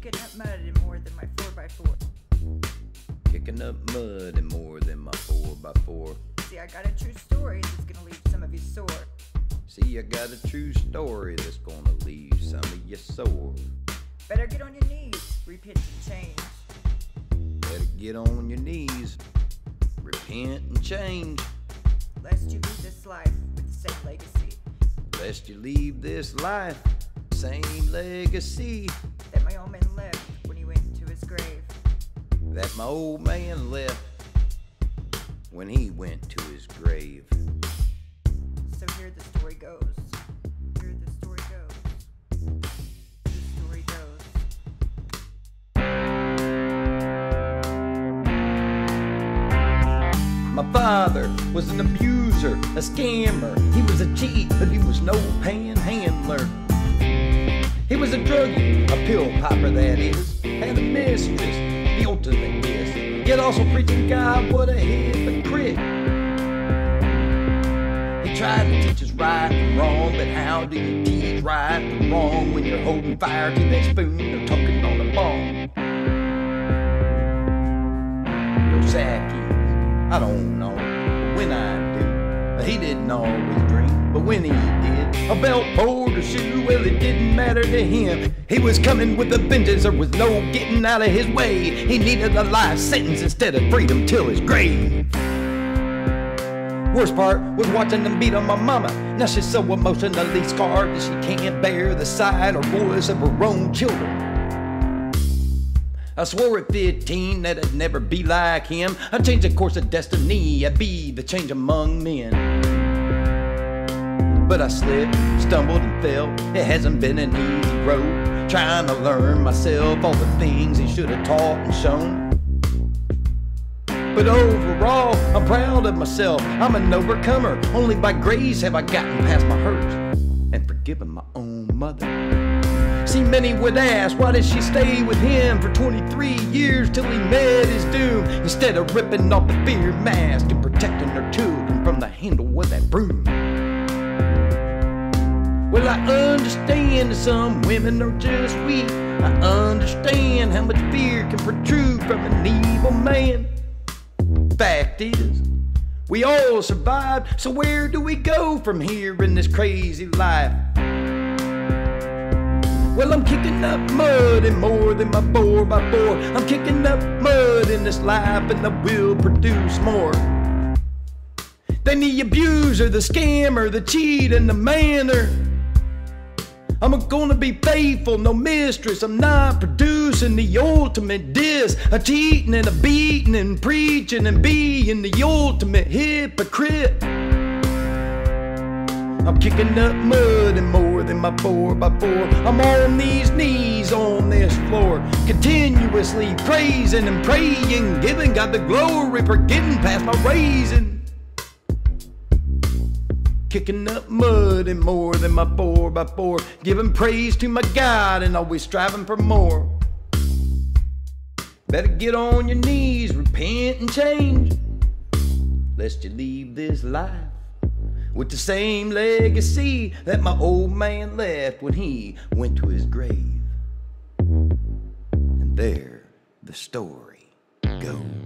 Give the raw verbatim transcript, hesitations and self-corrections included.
kicking up mud in more than my four by four. Kicking up mud in more than my four by four. See, I got a true story that's gonna leave some of you sore. See, I got a true story that's gonna leave some of you sore. Better get on your knees, repent and change. Better get on your knees, repent and change. Lest you leave this life with the same legacy. Lest you leave this life, same legacy That my old man left when he went to his grave. that my old man left when he went to his grave. So here the story goes. Here the story goes. The story goes. My father was an abuser, a scammer. He was a cheat, but he was no panhandler. He was a druggie, a pill popper that is. Had a mistress, the ultimate kiss. Yet also preaching God, what a hypocrite. He tried to teach us right and wrong, but how do you teach right and wrong when you're holding fire to that spoon or talking on a bong? Those Zacchaeus, I don't know when I do. He didn't always drink, but when he did, a belt pulled a shoe, well, it didn't matter to him. He was coming with a vengeance, there was no getting out of his way. He needed a life sentence instead of freedom till his grave. Worst part was watching them beat on my mama. Now she's so emotionally scarred that she can't bear the sight or voice of her own children. I swore at fifteen that I'd never be like him. I'd change the course of destiny, I'd be the change among men. But I slipped, stumbled and fell. It hasn't been an easy road, trying to learn myself all the things he should have taught and shown. But overall, I'm proud of myself. I'm an overcomer. Only by grace have I gotten past my hurts and forgiven my own mother. See, many would ask, why did she stay with him for twenty-three years till he met his doom, instead of ripping off the fear mask and protecting her children from the handle with that broom? Well, I understand that some women are just weak. I understand how much fear can protrude from an evil man. Fact is, we all survived, so where do we go from here in this crazy life? Well, I'm kicking up mud in more than my four by four. I'm kicking up mud in this life and I will produce more than the abuser, the scammer, the cheat, and the manner. I'm gonna be faithful, no mistress. I'm not producing the ultimate diss. A cheating and a beating and preaching and being the ultimate hypocrite. I'm kicking up mud in more than my four by four. I'm on these knees on this floor, continuously praising and praying, giving God the glory for getting past my raising. Kicking up mud in more than my four by four, giving praise to my God and always striving for more. Better get on your knees, repent and change, lest you leave this life with the same legacy that my old man left when he went to his grave. And there the story goes.